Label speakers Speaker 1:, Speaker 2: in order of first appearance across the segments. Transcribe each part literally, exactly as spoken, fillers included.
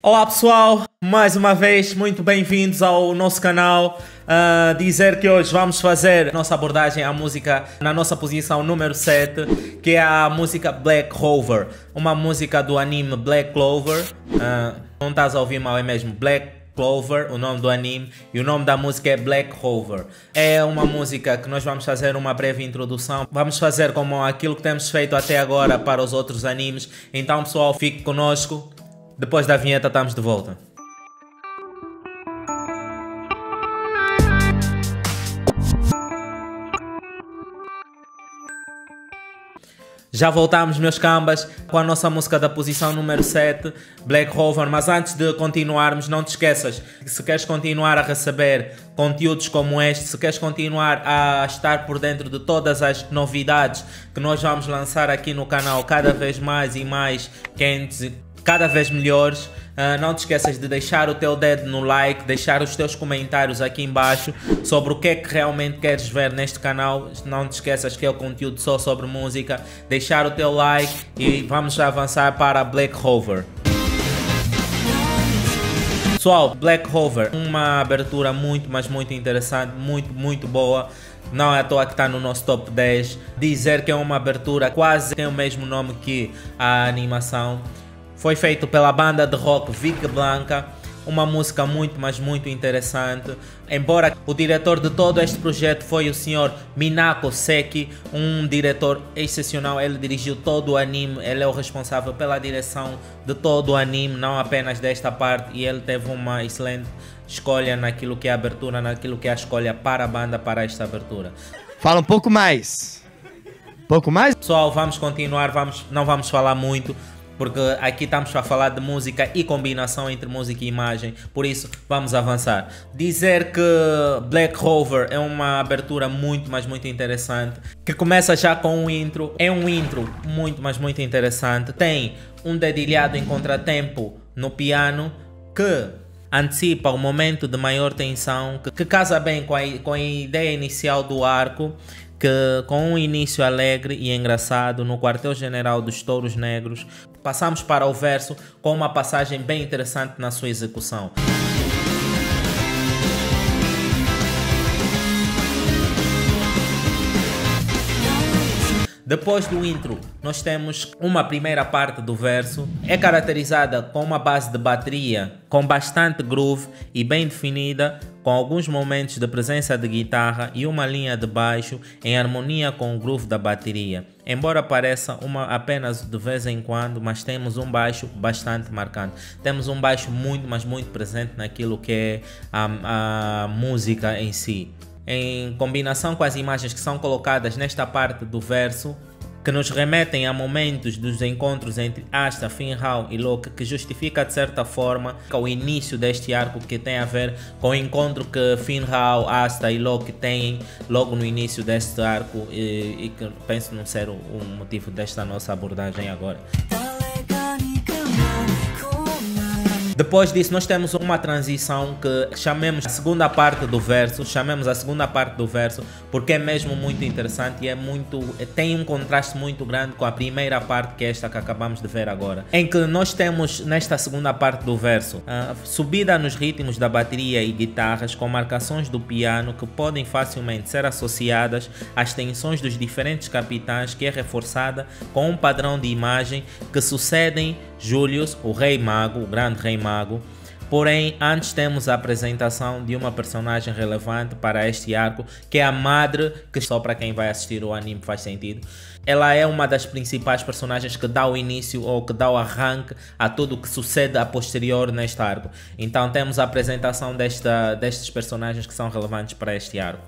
Speaker 1: Olá pessoal, mais uma vez muito bem-vindos ao nosso canal. Uh, dizer que hoje vamos fazer a nossa abordagem à música na nossa posição número sete, que é a música Black Clover, uma música do anime Black Clover. Uh, não estás a ouvir mal, é mesmo Black Clover, o nome do anime, e o nome da música é Black Clover. É uma música que nós vamos fazer uma breve introdução. Vamos fazer como aquilo que temos feito até agora para os outros animes. Então pessoal, fique conosco. Depois da vinheta estamos de volta. Já voltamos, meus cambas, com a nossa música da posição número sete, Black Clover. Mas antes de continuarmos, não te esqueças que se queres continuar a receber conteúdos como este, se queres continuar a estar por dentro de todas as novidades que nós vamos lançar aqui no canal, cada vez mais e mais quentes, cada vez melhores, uh, não te esqueças de deixar o teu dedo no like, deixar os teus comentários aqui embaixo sobre o que é que realmente queres ver neste canal. Não te esqueças que é o conteúdo só sobre música. Deixar o teu like e vamos avançar para Black Clover. Pessoal, Black Clover, uma abertura muito, mas muito interessante, muito, muito boa. Não é à toa que está no nosso top dez. Dizer que é uma abertura quase tem o mesmo nome que a animação. Foi feito pela banda de rock Vic Blanca, uma música muito, mas muito interessante. Embora o diretor de todo este projeto foi o senhor Minako Seki, um diretor excepcional. Ele dirigiu todo o anime, ele é o responsável pela direção de todo o anime, não apenas desta parte, e ele teve uma excelente escolha naquilo que é a abertura, naquilo que é a escolha para a banda para esta abertura.
Speaker 2: Fala um pouco mais. Um pouco mais?
Speaker 1: Pessoal, vamos continuar, vamos, não vamos falar muito, porque aqui estamos a falar de música e combinação entre música e imagem, por isso vamos avançar. Dizer que Black Clover é uma abertura muito, mas muito interessante, que começa já com um intro. É um intro muito, mas muito interessante. Tem um dedilhado em contratempo no piano que antecipa o momento de maior tensão, que, que casa bem com a, com a ideia inicial do arco, que com um início alegre e engraçado no quartel-general dos Touros Negros, passamos para o verso com uma passagem bem interessante na sua execução. Depois do intro, nós temos uma primeira parte do verso. É caracterizada com uma base de bateria com bastante groove e bem definida, com alguns momentos de presença de guitarra e uma linha de baixo em harmonia com o groove da bateria. Embora pareça uma apenas de vez em quando, mas temos um baixo bastante marcante. Temos um baixo muito, mas muito presente naquilo que é a, a música em si, em combinação com as imagens que são colocadas nesta parte do verso, que nos remetem a momentos dos encontros entre Asta, Finral e Locke, que justifica de certa forma o início deste arco, que tem a ver com o encontro que Finral, Asta e Locke têm logo no início deste arco, e, e que penso não ser o, o motivo desta nossa abordagem agora. Depois disso, nós temos uma transição que chamemos a segunda parte do verso, chamemos a segunda parte do verso porque é mesmo muito interessante e é muito, tem um contraste muito grande com a primeira parte, que é esta que acabamos de ver agora, em que nós temos nesta segunda parte do verso a subida nos ritmos da bateria e guitarras com marcações do piano que podem facilmente ser associadas às tensões dos diferentes capitães, que é reforçada com um padrão de imagem que sucedem Julius, o Rei Mago, o grande Rei Mago. Porém, antes temos a apresentação de uma personagem relevante para este arco, que é a Madre, que só para quem vai assistir o anime faz sentido. Ela é uma das principais personagens que dá o início ou que dá o arranque a tudo o que sucede a posterior neste arco. Então temos a apresentação desta, destes personagens que são relevantes para este arco.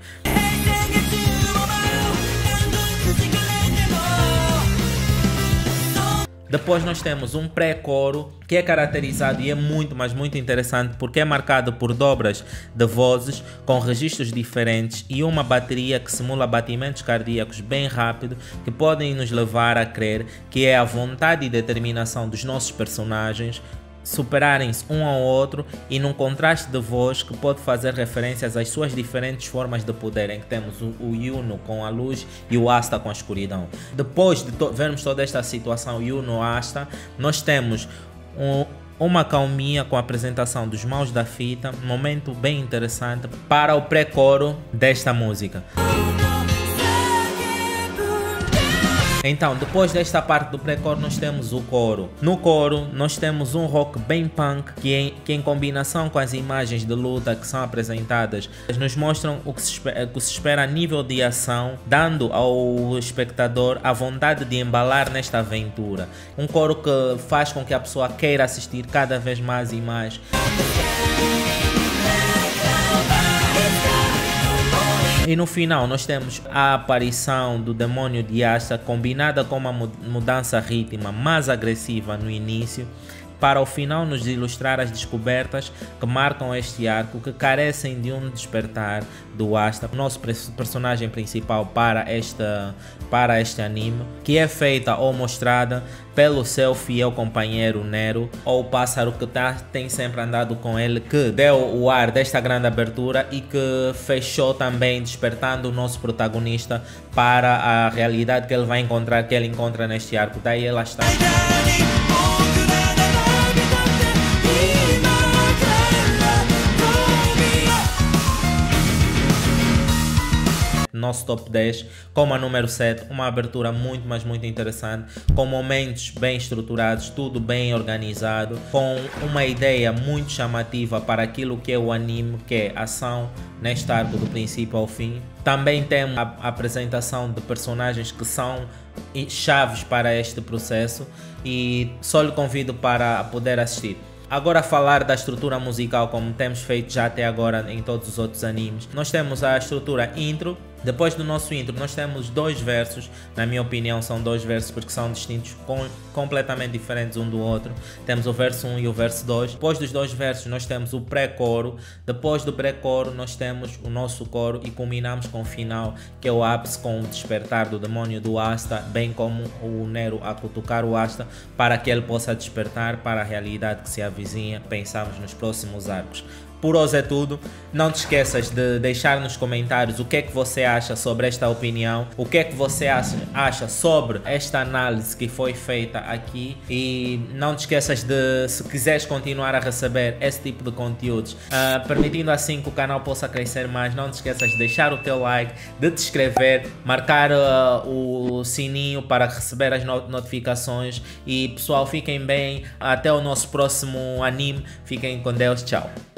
Speaker 1: Depois nós temos um pré-coro que é caracterizado e é muito, mas muito interessante, porque é marcado por dobras de vozes com registros diferentes e uma bateria que simula batimentos cardíacos bem rápido, que podem nos levar a crer que é a vontade e determinação dos nossos personagens superarem-se um ao outro, e num contraste de voz que pode fazer referências às suas diferentes formas de poder, em que temos o, o Yuno com a luz e o Asta com a escuridão. Depois de to vermos toda esta situação Yuno-Asta, nós temos um, uma calminha com a apresentação dos Maus da Fita, um momento bem interessante para o pré-coro desta música. Então, depois desta parte do pré-coro, nós temos o coro. No coro, nós temos um rock bem punk, que em, que em combinação com as imagens de luta que são apresentadas, nos mostram o que se espera, que se espera a nível de ação, dando ao espectador a vontade de embalar nesta aventura. Um coro que faz com que a pessoa queira assistir cada vez mais e mais. E no final nós temos a aparição do demônio de Asta, combinada com uma mudança rítmica mais agressiva no início, para ao final nos ilustrar as descobertas que marcam este arco, que carecem de um despertar do Asta, o nosso personagem principal para, esta, para este anime, que é feita ou mostrada pelo seu fiel companheiro Nero, ou o pássaro que tá, tem sempre andado com ele, que deu o ar desta grande abertura e que fechou também, despertando o nosso protagonista para a realidade que ele vai encontrar, que ele encontra neste arco. Daí ela está. Nosso top dez, como a número sete, uma abertura muito, mas muito interessante, com momentos bem estruturados, tudo bem organizado, com uma ideia muito chamativa para aquilo que é o anime, que é ação neste arco do princípio ao fim. Também temos a apresentação de personagens que são chaves para este processo e só lhe convido para poder assistir. Agora, falar da estrutura musical, como temos feito já até agora em todos os outros animes. Nós temos a estrutura intro. Depois do nosso intro nós temos dois versos, na minha opinião são dois versos porque são distintos, com, completamente diferentes um do outro. Temos o verso um e o verso dois. Depois dos dois versos nós temos o pré-coro. Depois do pré-coro nós temos o nosso coro e culminamos com o final, que é o ápice, com o despertar do demônio do Asta, bem como o Nero a cutucar o Asta para que ele possa despertar para a realidade que se avizinha. Pensamos nos próximos arcos. Por hoje é tudo. Não te esqueças de deixar nos comentários o que é que você acha sobre esta opinião, o que é que você acha, acha sobre esta análise que foi feita aqui, e não te esqueças de, se quiseres continuar a receber esse tipo de conteúdos, uh, permitindo assim que o canal possa crescer mais, não te esqueças de deixar o teu like, de te inscrever, marcar uh, o sininho para receber as not notificações e pessoal, fiquem bem, até o nosso próximo anime, fiquem com Deus, tchau.